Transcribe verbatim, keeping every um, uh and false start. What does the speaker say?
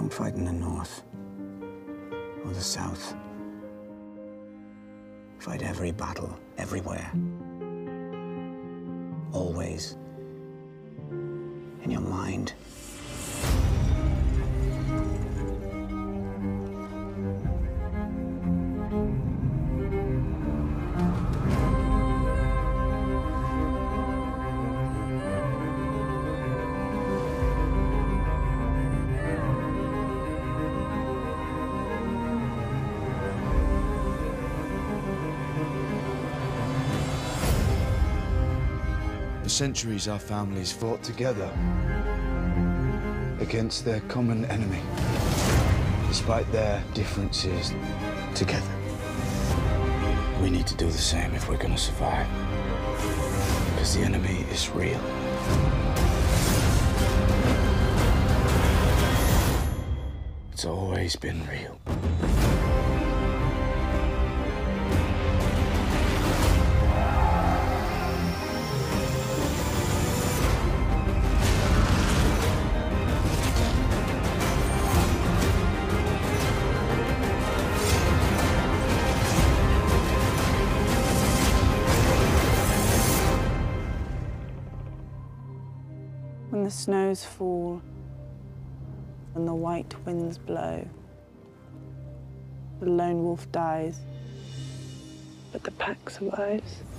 Don't fight in the north or the south. Fight every battle, everywhere. Always. In your mind. For centuries, our families fought together against their common enemy, despite their differences. Together. We need to do the same if we're gonna survive. Because the enemy is real. It's always been real. When the snows fall and the white winds blow, the lone wolf dies, but the pack survives.